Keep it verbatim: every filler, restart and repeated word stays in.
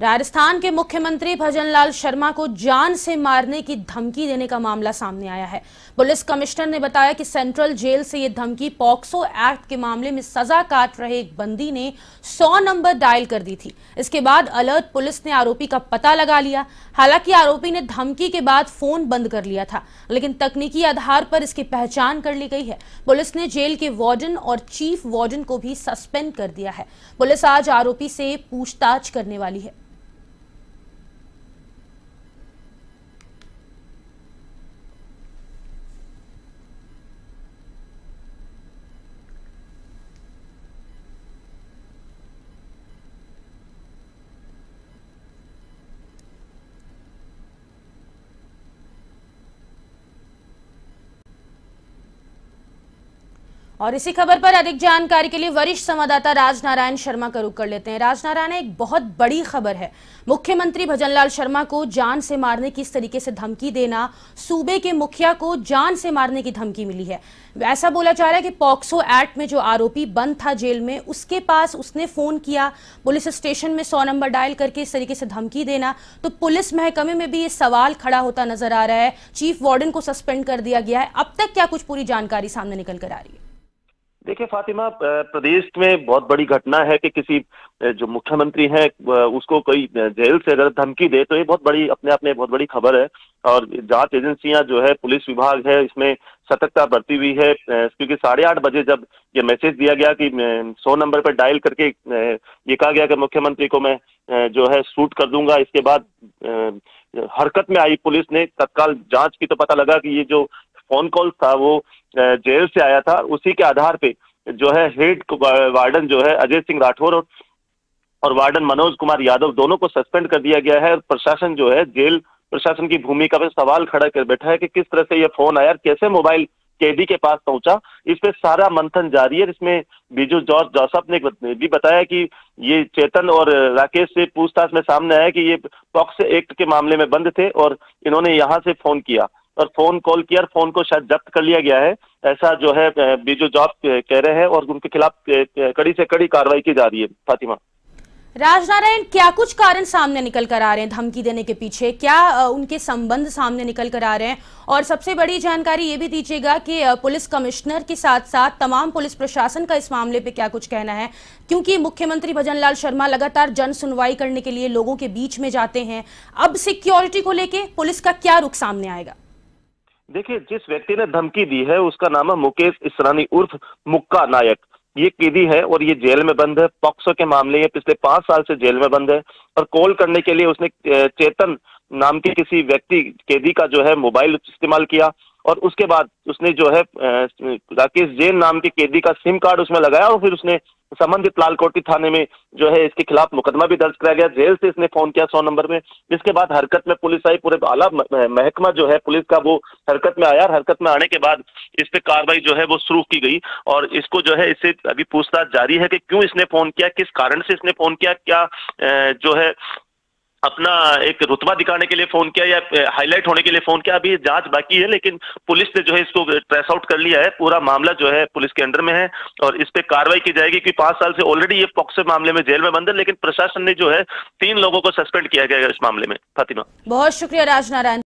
राजस्थान के मुख्यमंत्री भजनलाल शर्मा को जान से मारने की धमकी देने का मामला सामने आया है। पुलिस कमिश्नर ने बताया कि सेंट्रल जेल से ये धमकी पॉक्सो एक्ट के मामले में सजा काट रहे एक बंदी ने सौ नंबर डायल कर दी थी। इसके बाद अलर्ट पुलिस ने आरोपी का पता लगा लिया। हालांकि आरोपी ने धमकी के बाद फोन बंद कर लिया था, लेकिन तकनीकी आधार पर इसकी पहचान कर ली गई है। पुलिस ने जेल के वार्डन और चीफ वार्डन को भी सस्पेंड कर दिया है। पुलिस आज आरोपी से पूछताछ करने वाली है। और इसी खबर पर अधिक जानकारी के लिए वरिष्ठ संवाददाता राजनारायण शर्मा का रुख कर लेते हैं। राजनारायण, एक बहुत बड़ी खबर है। मुख्यमंत्री भजनलाल शर्मा को जान से मारने की इस तरीके से धमकी देना, सूबे के मुखिया को जान से मारने की धमकी मिली है। ऐसा बोला जा रहा है कि पॉक्सो एक्ट में जो आरोपी बंद था जेल में, उसके पास उसने फोन किया, पुलिस स्टेशन में सौ नंबर डायल करके इस तरीके से धमकी देना। तो पुलिस महकमे में भी ये सवाल खड़ा होता नजर आ रहा है। चीफ वार्डन को सस्पेंड कर दिया गया है। अब तक क्या कुछ पूरी जानकारी सामने निकल कर आ रही है? देखिए फातिमा, प्रदेश में बहुत बड़ी घटना है कि किसी जो मुख्यमंत्री है उसको कोई जेल से अगर धमकी दे तो ये बहुत बड़ी अपने आप में बहुत बड़ी खबर है। और जांच एजेंसियां जो है, पुलिस विभाग है, इसमें सतर्कता बरती हुई है। क्योंकि साढ़े आठ बजे जब ये मैसेज दिया गया कि सौ नंबर पर डायल करके ये कहा गया कि मुख्यमंत्री को मैं जो है शूट कर दूंगा, इसके बाद हरकत में आई पुलिस ने। तत्काल जांच की तो पता लगा कि ये जो फोन कॉल था वो जेल से आया था। उसी के आधार पे जो है हेड वार्डन जो है अजय सिंह राठौर और, और वार्डन मनोज कुमार यादव दोनों को सस्पेंड कर दिया गया है। प्रशासन जो है, जेल प्रशासन की भूमिका पर सवाल खड़ा कर बैठा है कि किस तरह से ये फोन आया, कैसे मोबाइल कैदी के पास पहुंचा। इस पे सारा मंथन जारी है। इसमें बीजू जॉर्ज जोसफ ने भी बताया कि ये चेतन और राकेश से पूछताछ में सामने आया कि ये पॉक्सो एक्ट के मामले में बंद थे और इन्होंने यहाँ से फोन किया और फोन कॉल किया और फोन को शायद जब्त कर लिया गया है, ऐसा जो है बीजू जॉब कह रहे हैं। और उनके खिलाफ कड़ी से कड़ी कार्रवाई की जा रही है। फातिमा, राजनारायण, क्या कुछ कारण सामने निकल कर आ रहे हैं धमकी देने के पीछे? क्या उनके संबंध सामने निकल कर आ रहे हैं? और सबसे बड़ी जानकारी ये भी दीजिएगा कि पुलिस कमिश्नर के साथ साथ तमाम पुलिस प्रशासन का इस मामले पे क्या कुछ कहना है, क्योंकि मुख्यमंत्री भजनलाल शर्मा लगातार जन सुनवाई करने के लिए लोगों के बीच में जाते हैं। अब सिक्योरिटी को लेके पुलिस का क्या रुख सामने आएगा? देखिए, जिस व्यक्ति ने धमकी दी है उसका नाम है मुकेश इसरानी उर्फ मुक्का नायक। ये कैदी है और ये जेल में बंद है। पॉक्सो के मामले ये पिछले पांच साल से जेल में बंद है। और कॉल करने के लिए उसने चेतन नाम के किसी व्यक्ति कैदी का जो है मोबाइल इस्तेमाल किया और उसके बाद उसने जो है राकेश जैन नाम के कैदी का सिम कार्ड उसमें लगाया और फिर उसने संबंधित लालकोटी थाने में जो है इसके खिलाफ मुकदमा भी दर्ज कराया गया। जेल से इसने फोन किया सौ नंबर में। इसके बाद हरकत में पुलिस आई, पूरे आला महकमा जो है पुलिस का वो हरकत में आया। हरकत में आने के बाद इस पे कार्रवाई जो है वो शुरू की गई और इसको जो है इससे अभी पूछताछ जारी है कि क्यों इसने फोन किया, किस कारण से इसने फोन किया, क्या जो है अपना एक रुतबा दिखाने के लिए फोन किया या हाईलाइट होने के लिए फोन किया। अभी ये जांच बाकी है, लेकिन पुलिस ने जो है इसको ट्रेस आउट कर लिया है। पूरा मामला जो है पुलिस के अंडर में है और इस पे कार्रवाई की जाएगी। क्योंकि पांच साल से ऑलरेडी ये पॉक्सो मामले में जेल में बंद है, लेकिन प्रशासन ने जो है तीन लोगों को सस्पेंड किया गया है इस मामले में। फातिमा, बहुत शुक्रिया राजनारायण।